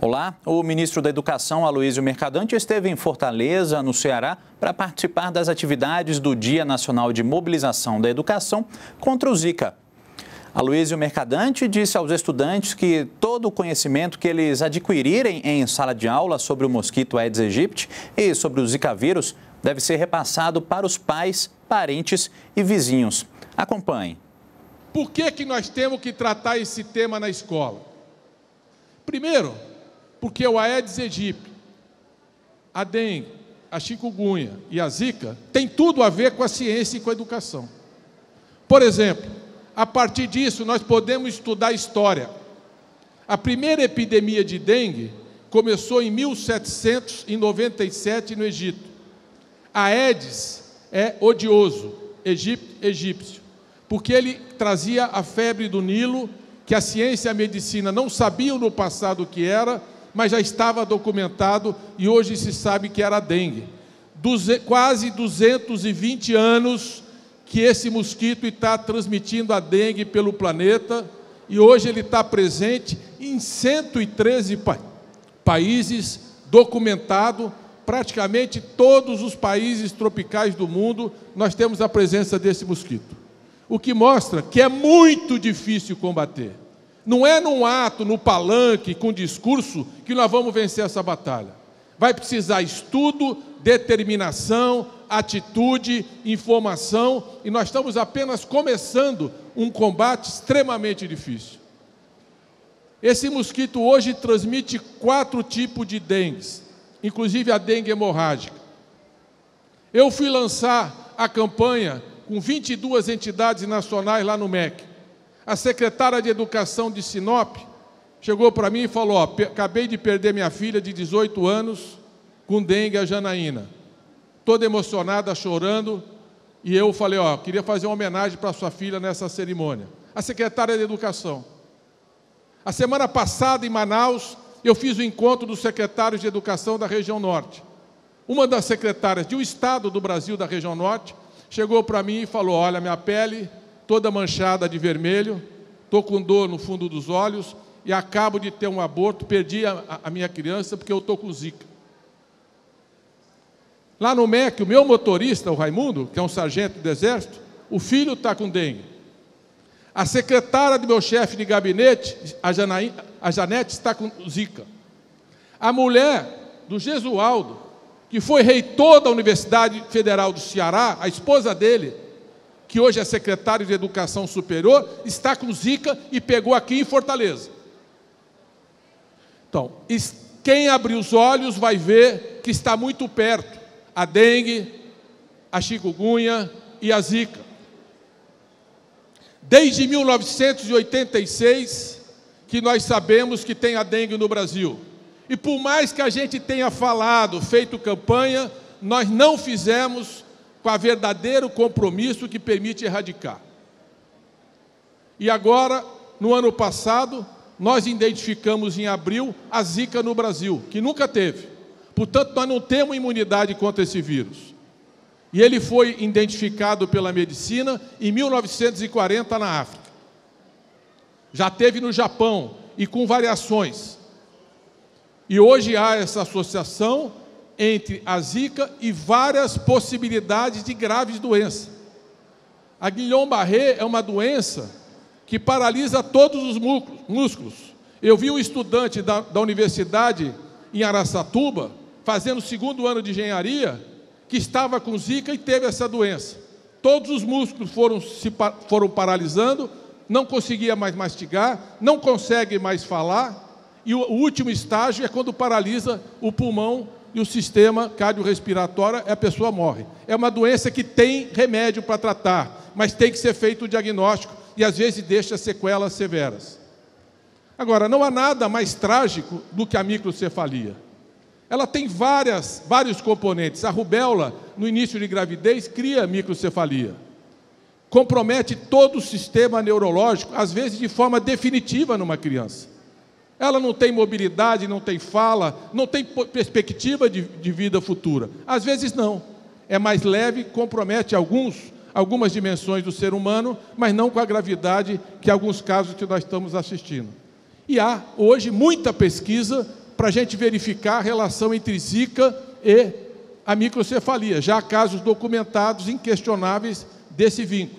Olá, o ministro da Educação, Aloysio Mercadante, esteve em Fortaleza, no Ceará, para participar das atividades do Dia Nacional de Mobilização da Educação contra o Zika. Aloysio Mercadante disse aos estudantes que todo o conhecimento que eles adquirirem em sala de aula sobre o mosquito Aedes aegypti e sobre o Zika vírus deve ser repassado para os pais, parentes e vizinhos. Acompanhe. Por que nós temos que tratar esse tema na escola? Primeiro, porque o Aedes aegypti, a dengue, a chikungunya e a zika tem tudo a ver com a ciência e com a educação. Por exemplo, a partir disso nós podemos estudar história. A primeira epidemia de dengue começou em 1797 no Egito. A Aedes é odioso, egípcio, porque ele trazia a febre do Nilo, que a ciência e a medicina não sabiam no passado o que era, mas já estava documentado e hoje se sabe que era a dengue. Quase 220 anos que esse mosquito está transmitindo a dengue pelo planeta e hoje ele está presente em 113 países, documentado. Praticamente todos os países tropicais do mundo nós temos a presença desse mosquito. O que mostra que é muito difícil combater. Não é num ato, no palanque, com discurso, que nós vamos vencer essa batalha. Vai precisar estudo, determinação, atitude, informação, e nós estamos apenas começando um combate extremamente difícil. Esse mosquito hoje transmite 4 tipos de dengues, inclusive a dengue hemorrágica. Eu fui lançar a campanha com 22 entidades nacionais lá no MEC. A secretária de Educação de Sinop chegou para mim e falou: acabei de perder minha filha de 18 anos com dengue, a Janaína. Toda emocionada, chorando, e eu falei: queria fazer uma homenagem para sua filha nessa cerimônia. A secretária de Educação. A semana passada, em Manaus, eu fiz o encontro dos secretários de Educação da região Norte. Uma das secretárias de um estado do Brasil, da região Norte, chegou para mim e falou: olha, minha pele toda manchada de vermelho, estou com dor no fundo dos olhos e acabo de ter um aborto, perdi a minha criança porque eu estou com zika. Lá no MEC, o meu motorista, o Raimundo, que é um sargento do Exército, o filho está com dengue. A secretária do meu chefe de gabinete, a Janete, está com zika. A mulher do Gesualdo, que foi reitor da Universidade Federal do Ceará, a esposa dele, que hoje é secretário de Educação Superior, está com zika e pegou aqui em Fortaleza. Então, quem abrir os olhos vai ver que está muito perto a dengue, a chikungunya e a zika. Desde 1986 que nós sabemos que tem a dengue no Brasil. E por mais que a gente tenha falado, feito campanha, nós não fizemos com o verdadeiro compromisso que permite erradicar. E agora, no ano passado, nós identificamos em abril a zika no Brasil, que nunca teve. Portanto, nós não temos imunidade contra esse vírus. E ele foi identificado pela medicina em 1940 na África. Já teve no Japão e com variações. E hoje há essa associação entre a zika e várias possibilidades de graves doenças. A Guillain-Barré é uma doença que paralisa todos os músculos. Eu vi um estudante da universidade em Araçatuba, fazendo o 2º ano de engenharia, que estava com zika e teve essa doença. Todos os músculos foram paralisando, não conseguia mais mastigar, não consegue mais falar, e o último estágio é quando paralisa o pulmão e o sistema cardiorrespiratório e a pessoa morre. É uma doença que tem remédio para tratar, mas tem que ser feito o diagnóstico e às vezes deixa sequelas severas. Agora, não há nada mais trágico do que a microcefalia. Ela tem vários componentes. A rubéola, no início de gravidez, cria microcefalia. Compromete todo o sistema neurológico, às vezes de forma definitiva numa criança. Ela não tem mobilidade, não tem fala, não tem perspectiva de vida futura. Às vezes não. É mais leve, compromete algumas dimensões do ser humano, mas não com a gravidade que alguns casos que nós estamos assistindo. E há hoje muita pesquisa para a gente verificar a relação entre Zika e a microcefalia. Já há casos documentados inquestionáveis desse vínculo.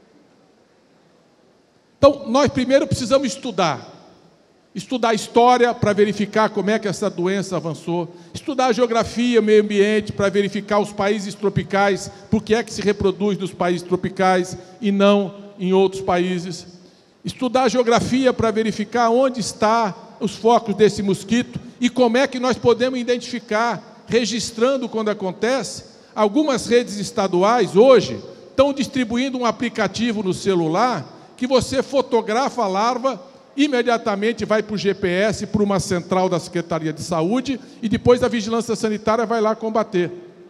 Então, nós primeiro precisamos estudar a história para verificar como é que essa doença avançou, estudar a geografia, o meio ambiente para verificar os países tropicais, por que é que se reproduz nos países tropicais e não em outros países, estudar a geografia para verificar onde estão os focos desse mosquito e como é que nós podemos identificar, registrando quando acontece. Algumas redes estaduais hoje estão distribuindo um aplicativo no celular que você fotografa a larva, imediatamente vai para o GPS, para uma central da Secretaria de Saúde, e depois a Vigilância Sanitária vai lá combater.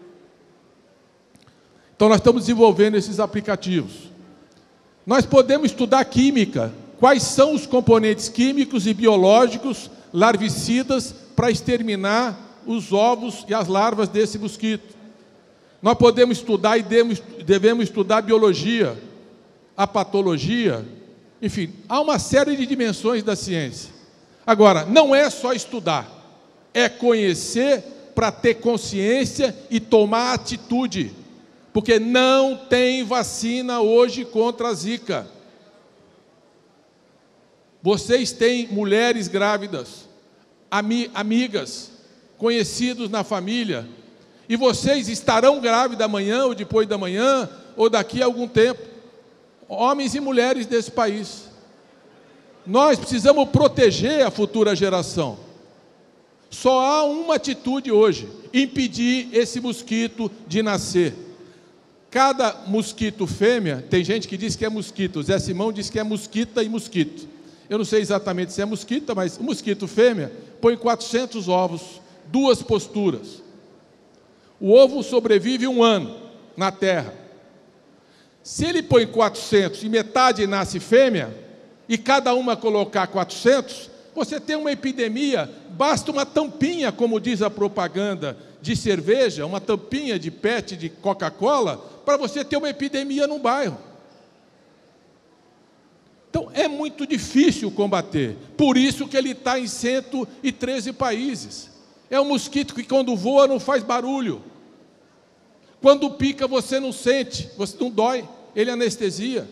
Então, nós estamos desenvolvendo esses aplicativos. Nós podemos estudar química, quais são os componentes químicos e biológicos larvicidas para exterminar os ovos e as larvas desse mosquito. Nós podemos estudar e devemos estudar a biologia, a patologia, enfim, há uma série de dimensões da ciência. Agora, não é só estudar, é conhecer para ter consciência e tomar atitude, porque não tem vacina hoje contra a Zika. Vocês têm mulheres grávidas, amigas, conhecidos na família, e vocês estarão grávidas amanhã ou depois da manhã, ou daqui a algum tempo. Homens e mulheres desse país. Nós precisamos proteger a futura geração. Só há uma atitude hoje: impedir esse mosquito de nascer. Cada mosquito fêmea, tem gente que diz que é mosquito, o Zé Simão diz que é mosquita e mosquito. Eu não sei exatamente se é mosquita, mas o mosquito fêmea põe 400 ovos, 2 posturas. O ovo sobrevive 1 ano na terra. Se ele põe 400 e metade nasce fêmea, e cada uma colocar 400, você tem uma epidemia, basta uma tampinha, como diz a propaganda de cerveja, uma tampinha de PET, de Coca-Cola, para você ter uma epidemia num bairro. Então, é muito difícil combater. Por isso que ele está em 113 países. É um mosquito que, quando voa, não faz barulho. Quando pica, você não sente, você não dói, ele anestesia.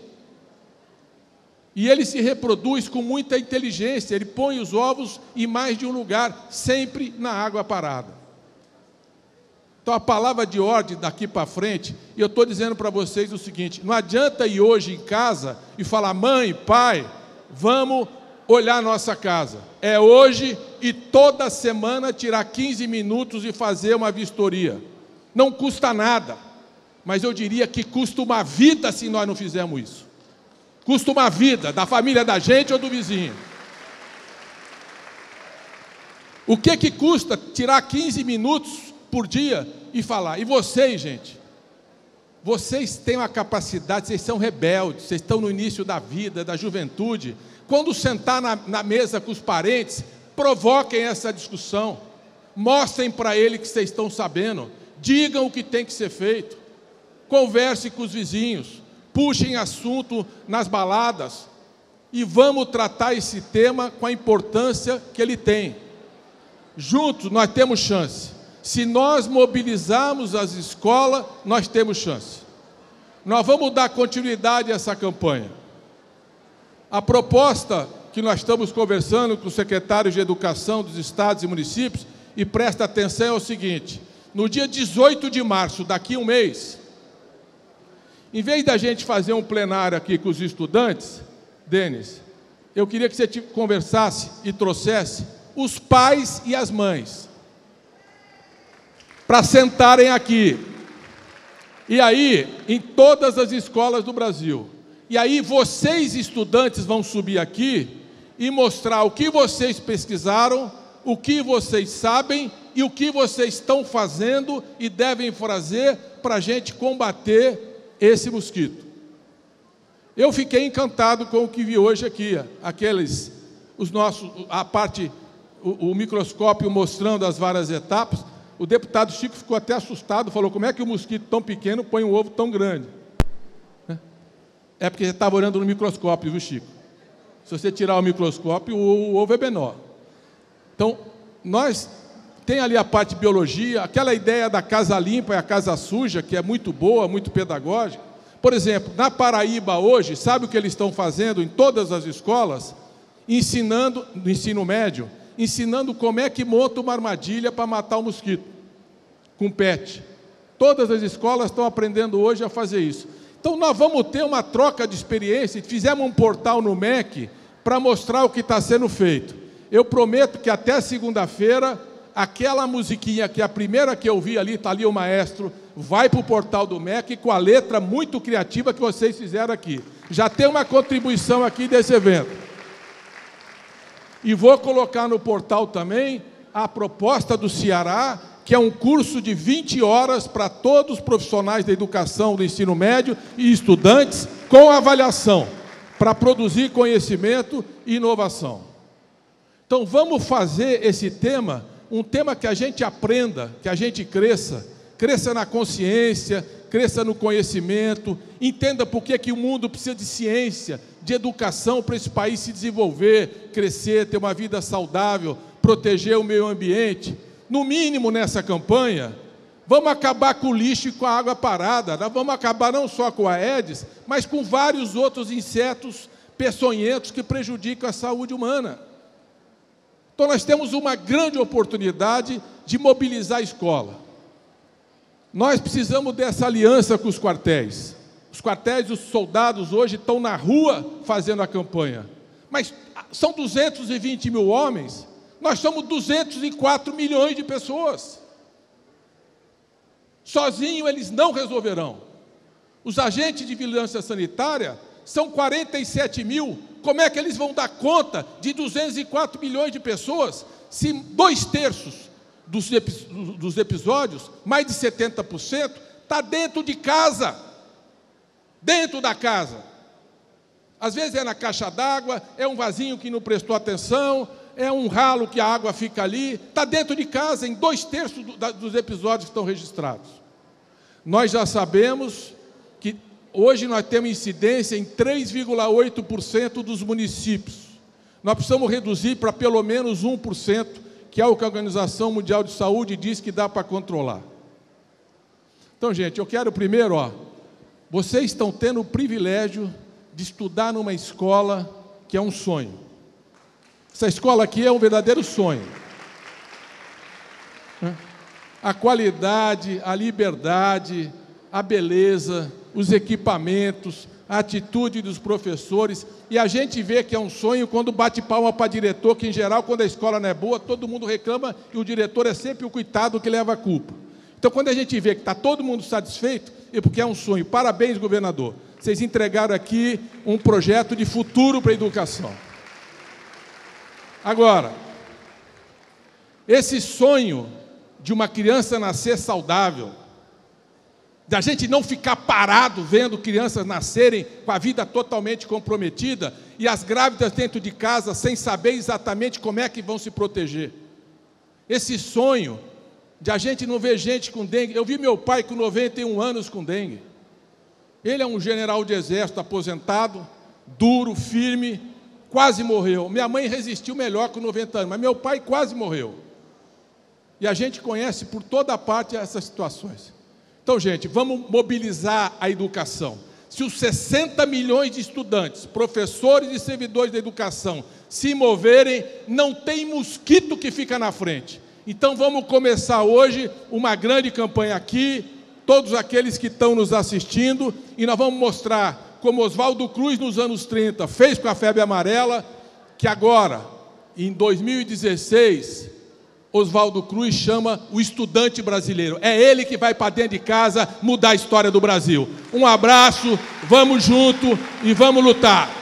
E ele se reproduz com muita inteligência, ele põe os ovos em mais de um lugar, sempre na água parada. Então, a palavra de ordem daqui para frente, e eu estou dizendo para vocês o seguinte: não adianta ir hoje em casa e falar, mãe, pai, vamos olhar a nossa casa. É hoje e toda semana tirar 15 minutos e fazer uma vistoria. Não custa nada, mas eu diria que custa uma vida se nós não fizermos isso. Custa uma vida, da família da gente ou do vizinho. O que custa tirar 15 minutos por dia e falar? E vocês, gente? Vocês têm uma capacidade, vocês são rebeldes, vocês estão no início da vida, da juventude. Quando sentar na mesa com os parentes, provoquem essa discussão. Mostrem para ele que vocês estão sabendo. Digam o que tem que ser feito. Converse com os vizinhos. Puxem assunto nas baladas. E vamos tratar esse tema com a importância que ele tem. Juntos nós temos chance. Se nós mobilizarmos as escolas, nós temos chance. Nós vamos dar continuidade a essa campanha. A proposta que nós estamos conversando com os secretários de Educação dos estados e municípios, e presta atenção, é o seguinte: no dia 18 de março, daqui a um mês, em vez da gente fazer um plenário aqui com os estudantes, Denis, eu queria que você conversasse e trouxesse os pais e as mães para sentarem aqui. E aí, em todas as escolas do Brasil. E aí vocês, estudantes, vão subir aqui e mostrar o que vocês pesquisaram, o que vocês sabem e o que vocês estão fazendo e devem fazer para a gente combater esse mosquito. Eu fiquei encantado com o que vi hoje aqui, o microscópio mostrando as várias etapas. O deputado Chico ficou até assustado, falou: como é que um mosquito tão pequeno põe um ovo tão grande? É porque você estava olhando no microscópio, viu, Chico? Se você tirar o microscópio, o ovo é menor. Então, tem ali a parte de biologia, aquela ideia da casa limpa e a casa suja, que é muito boa, muito pedagógica. Por exemplo, na Paraíba hoje, sabe o que eles estão fazendo em todas as escolas? Ensinando, no ensino médio, ensinando como é que monta uma armadilha para matar o mosquito, com PET. Todas as escolas estão aprendendo hoje a fazer isso. Então, nós vamos ter uma troca de experiência, fizemos um portal no MEC para mostrar o que está sendo feito. Eu prometo que até segunda-feira, aquela musiquinha que a primeira que eu vi ali, está ali o maestro, vai para o portal do MEC com a letra muito criativa que vocês fizeram aqui. Já tem uma contribuição aqui desse evento. E vou colocar no portal também a proposta do Ceará, que é um curso de 20 horas para todos os profissionais da educação do ensino médio e estudantes, com avaliação, para produzir conhecimento e inovação. Então, vamos fazer esse tema um tema que a gente aprenda, que a gente cresça na consciência, cresça no conhecimento, entenda por que o mundo precisa de ciência, de educação para esse país se desenvolver, crescer, ter uma vida saudável, proteger o meio ambiente. No mínimo, nessa campanha, vamos acabar com o lixo e com a água parada. Nós vamos acabar não só com a Aedes, mas com vários outros insetos peçonhentos que prejudicam a saúde humana. Então, nós temos uma grande oportunidade de mobilizar a escola. Nós precisamos dessa aliança com os quartéis. Os quartéis, os soldados hoje estão na rua fazendo a campanha. Mas são 220 mil homens, nós somos 204 milhões de pessoas. Sozinhos eles não resolverão. Os agentes de vigilância sanitária são 47 mil. Como é que eles vão dar conta de 204 milhões de pessoas se 2/3 dos episódios, mais de 70%, está dentro de casa? Dentro da casa. Às vezes é na caixa d'água, é um vasinho que não prestou atenção, é um ralo que a água fica ali, está dentro de casa, em 2/3 dos episódios que estão registrados. Nós já sabemos que hoje nós temos incidência em 3,8% dos municípios. Nós precisamos reduzir para pelo menos 1%, que é o que a Organização Mundial de Saúde diz que dá para controlar. Então, gente, eu quero primeiro, vocês estão tendo o privilégio de estudar numa escola que é um sonho. Essa escola aqui é um verdadeiro sonho. A qualidade, a liberdade, a beleza, os equipamentos, a atitude dos professores, e a gente vê que é um sonho quando bate palma para diretor, que em geral, quando a escola não é boa, todo mundo reclama e o diretor é sempre o coitado que leva a culpa. Então, quando a gente vê que está todo mundo satisfeito, é porque é um sonho. Parabéns, governador. Vocês entregaram aqui um projeto de futuro para a educação. Agora, esse sonho de uma criança nascer saudável, da gente não ficar parado vendo crianças nascerem com a vida totalmente comprometida e as grávidas dentro de casa sem saber exatamente como é que vão se proteger. Esse sonho de a gente não ver gente com dengue. Eu vi meu pai com 91 anos com dengue. Ele é um general de exército aposentado, duro, firme, quase morreu. Minha mãe resistiu melhor com 90 anos, mas meu pai quase morreu. E a gente conhece por toda parte essas situações. Então, gente, vamos mobilizar a educação. Se os 60 milhões de estudantes, professores e servidores da educação se moverem, não tem mosquito que fica na frente. Então, vamos começar hoje uma grande campanha aqui, todos aqueles que estão nos assistindo, e nós vamos mostrar como Oswaldo Cruz, nos anos 30, fez com a febre amarela, que agora, em 2016... Oswaldo Cruz chama o estudante brasileiro. É ele que vai para dentro de casa mudar a história do Brasil. Um abraço, vamos junto e vamos lutar.